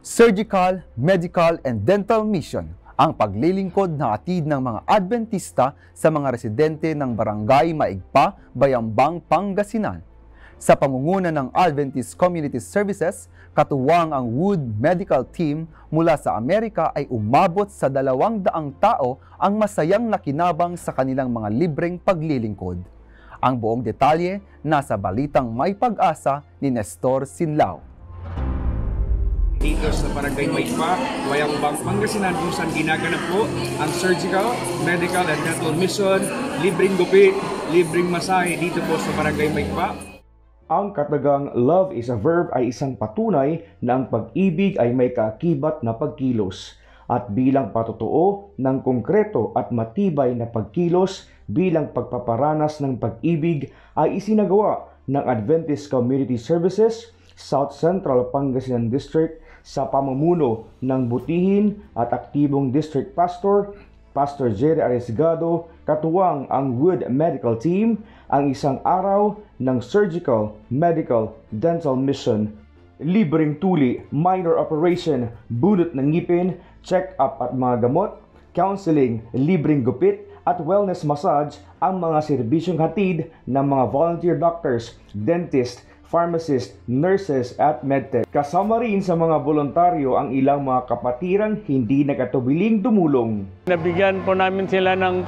Surgical, Medical and Dental Mission, ang paglilingkod na hatid ng mga Adventista sa mga residente ng Barangay Maigpa, Bayambang, Pangasinan. Sa pangunguna ng Adventist Community Services, katuwang ang Wood Medical Team mula sa Amerika ay umabot sa 200 tao ang masayang nakinabang sa kanilang mga libreng paglilingkod. Ang buong detalye nasa balitang May Pag-asa ni Nestor Sinlao. Dito sa Barangay Maigpa, Bayambang, Pangasinan, kung saan ginaganap po ang Surgical, Medical and Dental Mission, libreng gupit, libreng masahe dito po sa Barangay Maigpa. Ang katagang love is a verb ay isang patunay na ang pag-ibig ay may kaakibat na pagkilos. At bilang patotoo ng konkreto at matibay na pagkilos bilang pagpaparanas ng pag-ibig ay isinagawa ng Adventist Community Services, South Central Pangasinan District sa pamumuno ng butihin at aktibong District Pastor, Pastor Jerry Arriesgado, katuwang ang Wood Medical Team, ang isang araw ng Surgical, Medical, Dental Mission. Libreng tuli, minor operation, bunot ng ngipin, check-up at mga gamot, counseling, libreng gupit, at wellness massage ang mga serbisyong hatid ng mga volunteer doctors, dentist, pharmacist, nurses at medtech. Kasama rin sa mga voluntaryo ang ilang mga kapatirang hindi nagatubiling tumulong. Nabigyan po namin sila ng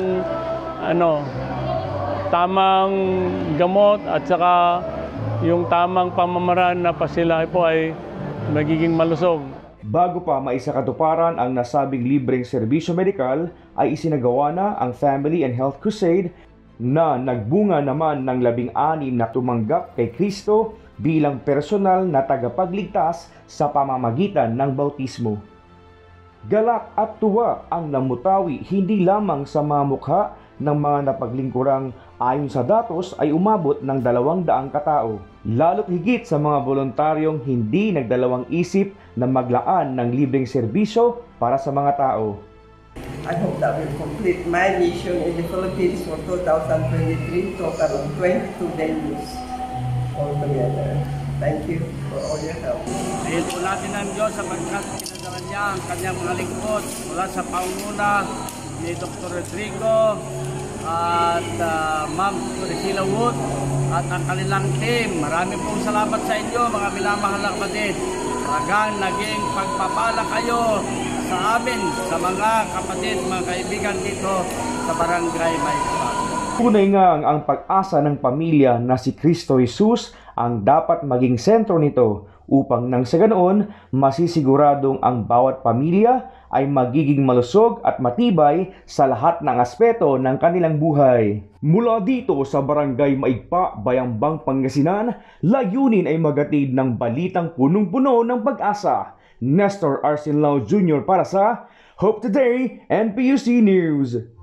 tamang gamot at saka yung tamang pamamaraan na pa sila po ay magiging malusog. Bago pa maisakatuparan ang nasabing libreng serbisyo medikal, ay isinagawa na ang Family and Health Crusade na nagbunga naman ng 16 na tumanggap kay Kristo bilang personal na tagapagligtas sa pamamagitan ng bautismo. Galak at tuwa ang namutawi hindi lamang sa mga mukha ng mga napaglingkurang ayon sa datos ay umabot ng 200 katao. Lalo't higit sa mga voluntaryong hindi nagdalawang isip na maglaan ng libreng serbisyo para sa mga tao. I hope that will complete my mission in the Philippines for 2023, total of 22 venues altogether. Thank you for all your help. Dahil po natin ang Diyos sapagkat pinadala niya ang kanyang mga lingkod mula sa pangunguna ni Dr. Rodrigo at Ma'am Priscilla Wood at ang kanilang team. Maraming pong salamat sa inyo mga minamahal na kapatid. Talagang naging pagpapala kayo sa amin, sa mga kapatid, mga kaibigan dito sa Barangay Maigpa. Tunay nga ang pag-asa ng pamilya na si Kristo Jesus ang dapat maging sentro nito upang nang sa ganoon masisiguradong ang bawat pamilya ay magiging malusog at matibay sa lahat ng aspeto ng kanilang buhay. Mula dito sa Barangay Maigpa, Bayambang, Pangasinan, layunin ay magatid ng balitang punong-puno ng pag-asa. Nestor R. Sinlao Jr. para sa Hope Today NPUC News.